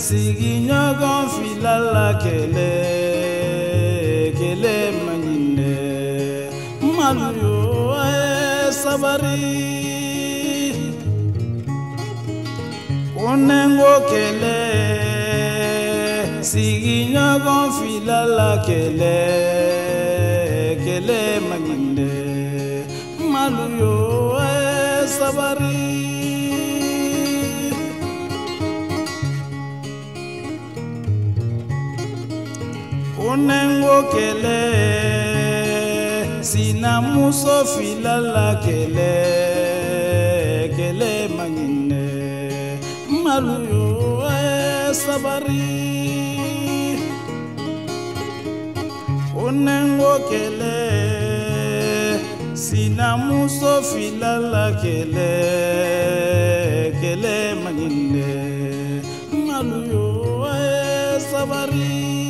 siginyogon filala kele kele manyine maluyo sabari onengo kele siginyogon filala kele kele manyine maluyo sabari onengo kele sina muso filala kele kele manyine maluyo sabari onengo kele sina muso filala kele kele manyine maluyo sabari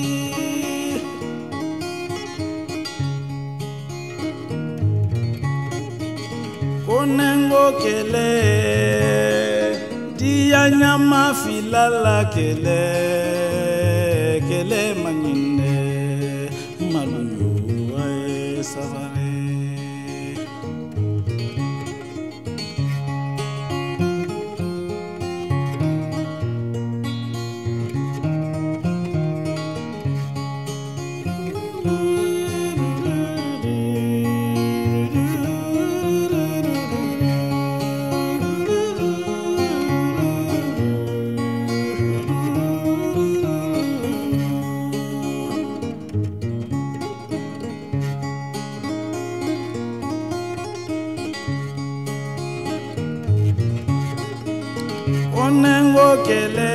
onengo kele dia nyama filala kele kele manyine maluyo sabari onengo kele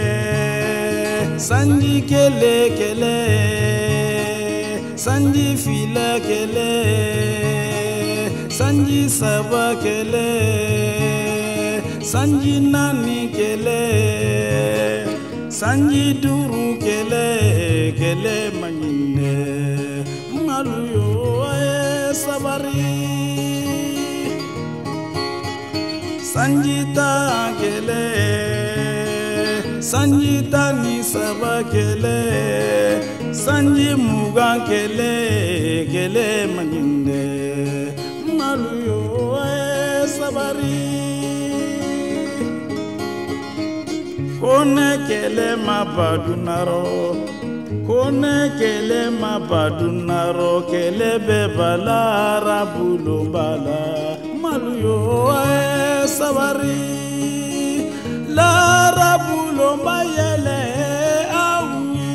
sanji kele kele sanji fila kele sanji saba kele sanji nani kele sanji duru kele kele manyine maluyo sabari sanjita kele sanjita ni saba kele sanji muga kele kele manyinde maluyo sabari kone kele mabadunaro kone kele mabadunaro kele bebala rabulo bala maluyo sabari la rabulo mayele awi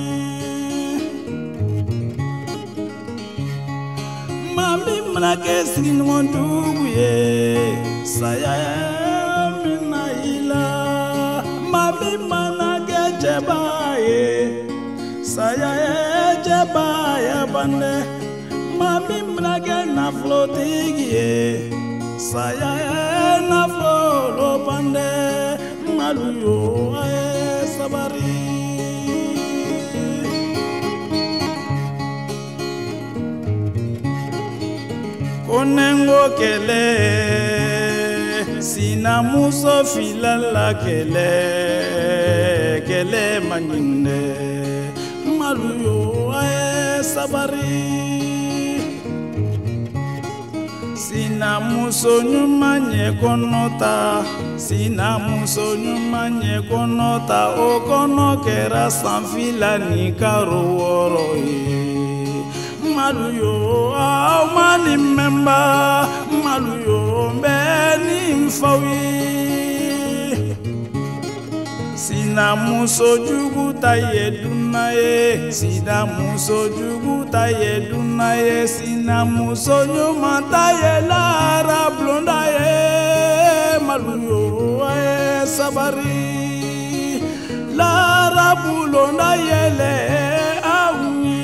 mami mnake sinmonduye saya minaila mami manage jebaye saya jebaya bande mami mnake na flotigie saya na flolo pande maluyo sabari onengo kele sina muso filala kele kele manyine maluyo sabari sina muso nyuma nye konota sina muso nyuma nye konota okono kera sanfila ni karo woro maluyo au mani memba maluyo mbeni mfawi sina muso jugu taye dunaye sina muso jugu taye dunaye sina muso nyuma taye lara blondaye maluyo sabari lara blondaye le awi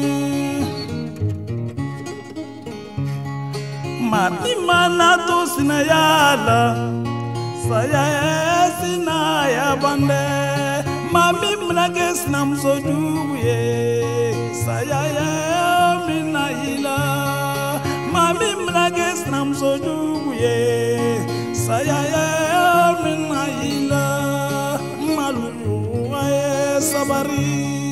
mati mana to sina yala saya sina ya bande mami mnage sina msojuye saya ya minaila mami mnage sina msojuye saya ya minaila maluyo sabari